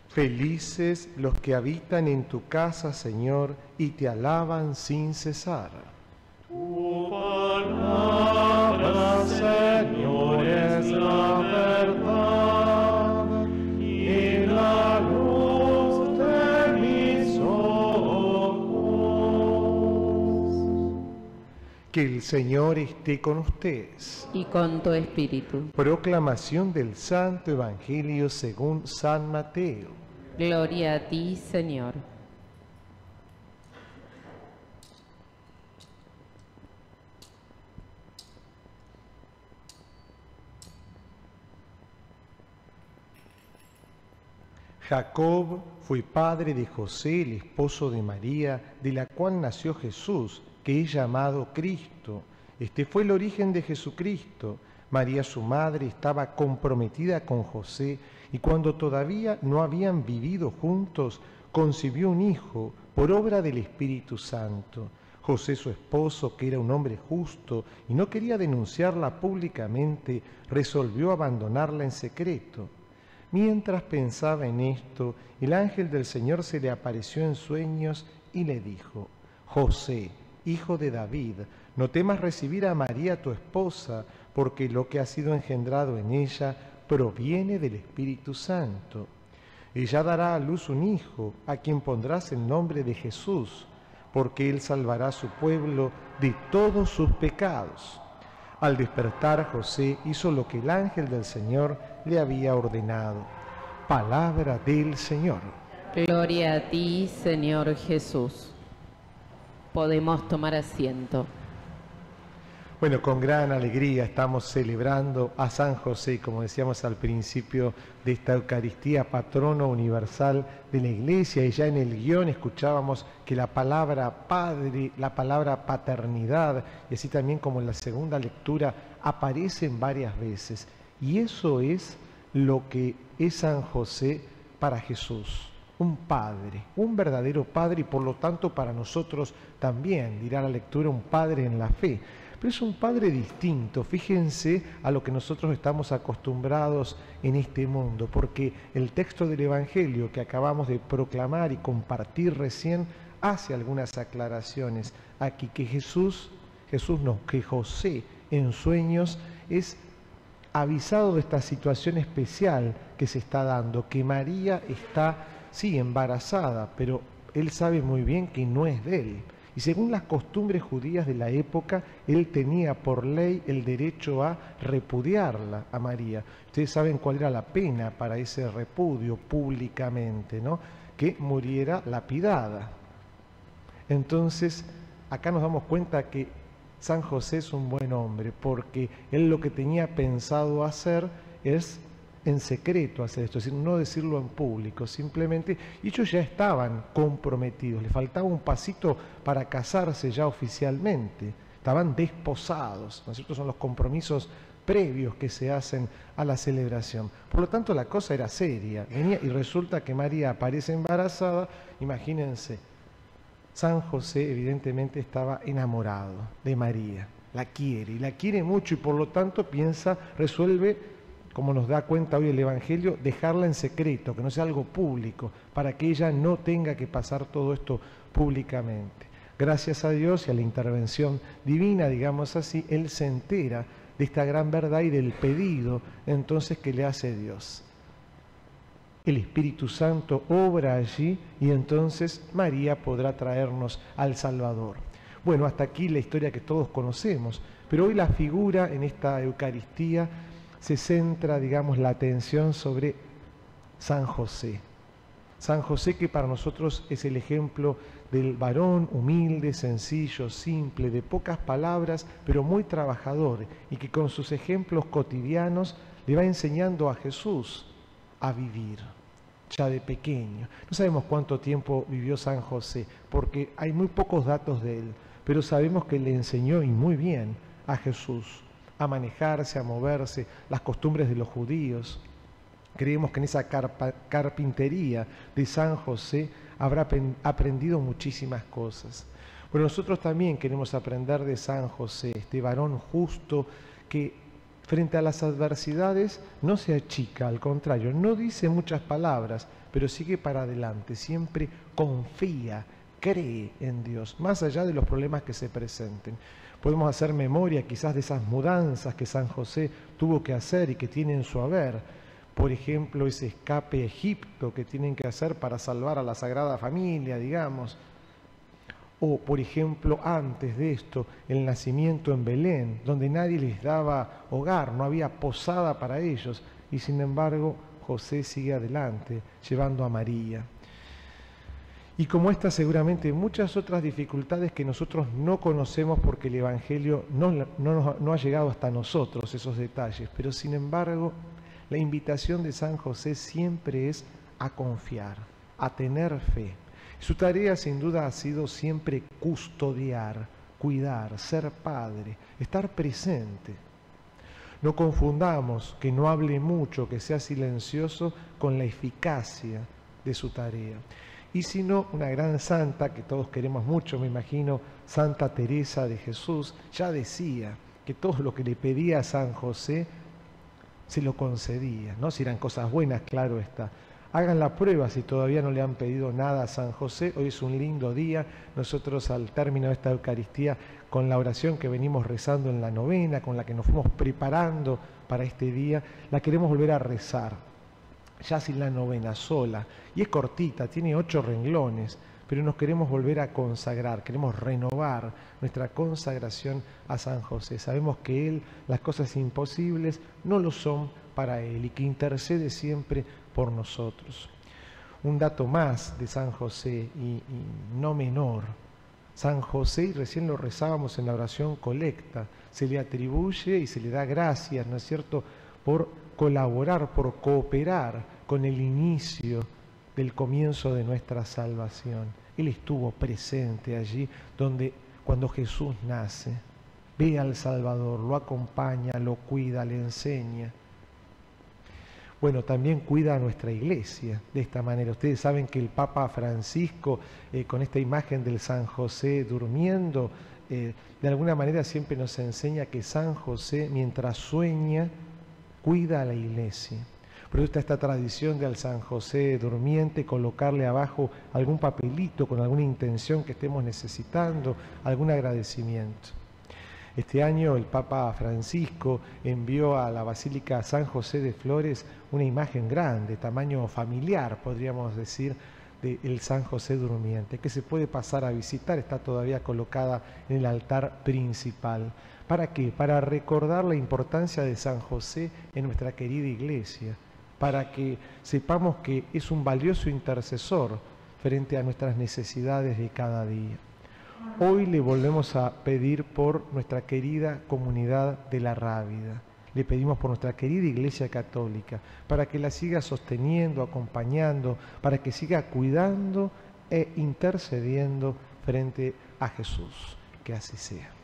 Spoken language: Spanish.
Felices los que habitan en tu casa, Señor, y te alaban sin cesar. Tu palabra, Señor, es la verdad y la luz de mis ojos. Que el Señor esté con ustedes. Y con tu espíritu. Proclamación del Santo Evangelio según San Mateo. Gloria a ti, Señor. Jacob fue padre de José, el esposo de María, de la cual nació Jesús, que es llamado Cristo. Este fue el origen de Jesucristo. María, su madre, estaba comprometida con José y cuando todavía no habían vivido juntos, concibió un hijo por obra del Espíritu Santo. José, su esposo, que era un hombre justo y no quería denunciarla públicamente, resolvió abandonarla en secreto. Mientras pensaba en esto, el ángel del Señor se le apareció en sueños y le dijo: José, hijo de David, no temas recibir a María tu esposa, porque lo que ha sido engendrado en ella proviene del Espíritu Santo. Ella dará a luz un hijo, a quien pondrás el nombre de Jesús, porque él salvará a su pueblo de todos sus pecados. Al despertar, José hizo lo que el ángel del Señor le había ordenado. Palabra del Señor. Gloria a ti, Señor Jesús. Podemos tomar asiento. Bueno, con gran alegría estamos celebrando a San José, como decíamos al principio de esta Eucaristía, patrono universal de la Iglesia, y ya en el guión escuchábamos que la palabra Padre, la palabra paternidad, y así también como en la segunda lectura, aparecen varias veces. Y eso es lo que es San José para Jesús, un padre, un verdadero padre, y por lo tanto para nosotros también, dirá la lectura, un padre en la fe. Pero es un padre distinto, fíjense a lo que nosotros estamos acostumbrados en este mundo, porque el texto del Evangelio que acabamos de proclamar y compartir recién hace algunas aclaraciones aquí, que que José en sueños es avisado de esta situación especial que se está dando, que María está, sí, embarazada, pero él sabe muy bien que no es de él. Y según las costumbres judías de la época, él tenía por ley el derecho a repudiarla a María. Ustedes saben cuál era la pena para ese repudio públicamente, ¿no? Que muriera lapidada. Entonces, acá nos damos cuenta que San José es un buen hombre, porque él lo que tenía pensado hacer es en secreto hacer esto, es decir, no decirlo en público, simplemente, y ellos ya estaban comprometidos, les faltaba un pasito para casarse ya oficialmente, estaban desposados, ¿no es cierto? Son los compromisos previos que se hacen a la celebración. Por lo tanto, la cosa era seria, venía y resulta que María aparece embarazada, imagínense, San José evidentemente estaba enamorado de María, la quiere, y la quiere mucho, y por lo tanto piensa, resuelve, como nos da cuenta hoy el Evangelio, dejarla en secreto, que no sea algo público, para que ella no tenga que pasar todo esto públicamente. Gracias a Dios y a la intervención divina, digamos así, él se entera de esta gran verdad y del pedido entonces que le hace Dios. El Espíritu Santo obra allí y entonces María podrá traernos al Salvador. Bueno, hasta aquí la historia que todos conocemos, pero hoy la figura en esta Eucaristía se centra, digamos, la atención sobre San José. San José, que para nosotros es el ejemplo del varón humilde, sencillo, simple, de pocas palabras, pero muy trabajador, y que con sus ejemplos cotidianos le va enseñando a Jesús a vivir, ya de pequeño. No sabemos cuánto tiempo vivió San José, porque hay muy pocos datos de él, pero sabemos que le enseñó, y muy bien, a Jesús a manejarse, a moverse, las costumbres de los judíos. Creemos que en esa carpintería de San José habrá aprendido muchísimas cosas. Pero nosotros también queremos aprender de San José, este varón justo que Frente a las adversidades no se achica, al contrario, no dice muchas palabras, pero sigue para adelante, siempre confía, cree en Dios, más allá de los problemas que se presenten. Podemos hacer memoria quizás de esas mudanzas que San José tuvo que hacer y que tiene en su haber. Por ejemplo, ese escape a Egipto que tienen que hacer para salvar a la Sagrada Familia, digamos. O, por ejemplo, antes de esto, el nacimiento en Belén, donde nadie les daba hogar, no había posada para ellos, y sin embargo José sigue adelante, llevando a María. Y como estas, seguramente muchas otras dificultades que nosotros no conocemos porque el Evangelio no ha llegado hasta nosotros, esos detalles, pero sin embargo, la invitación de San José siempre es a confiar, a tener fe. Su tarea sin duda ha sido siempre custodiar, cuidar, ser padre, estar presente. No confundamos que no hable mucho, que sea silencioso con la eficacia de su tarea. Y si no, una gran santa que todos queremos mucho, me imagino, Santa Teresa de Jesús, ya decía que todo lo que le pedía a San José se lo concedía, ¿no? Si eran cosas buenas, claro está. Hagan la prueba si todavía no le han pedido nada a San José. Hoy es un lindo día. Nosotros al término de esta Eucaristía, con la oración que venimos rezando en la novena, con la que nos fuimos preparando para este día, la queremos volver a rezar, ya sin la novena, sola. Y es cortita, tiene 8 renglones, pero nos queremos volver a consagrar, queremos renovar nuestra consagración a San José. Sabemos que Él, las cosas imposibles no lo son para Él y que intercede siempre por nosotros. Un dato más de San José y no menor. San José, y recién lo rezábamos en la oración colecta, se le atribuye y se le da gracias, ¿no es cierto?, por colaborar, por cooperar con el inicio del comienzo de nuestra salvación. Él estuvo presente allí cuando Jesús nace, ve al Salvador, lo acompaña, lo cuida, le enseña. Bueno, también cuida a nuestra iglesia de esta manera. Ustedes saben que el Papa Francisco, con esta imagen del San José durmiendo, de alguna manera siempre nos enseña que San José, mientras sueña, cuida a la iglesia. Por eso está esta tradición de al San José durmiente colocarle abajo algún papelito con alguna intención que estemos necesitando, algún agradecimiento. Este año el Papa Francisco envió a la Basílica San José de Flores una imagen grande, tamaño familiar, podríamos decir, del San José durmiente, que se puede pasar a visitar, está todavía colocada en el altar principal. ¿Para qué? Para recordar la importancia de San José en nuestra querida iglesia, para que sepamos que es un valioso intercesor frente a nuestras necesidades de cada día. Hoy le volvemos a pedir por nuestra querida comunidad de la Rábida. Le pedimos por nuestra querida Iglesia Católica, para que la siga sosteniendo, acompañando, para que siga cuidando e intercediendo frente a Jesús. Que así sea.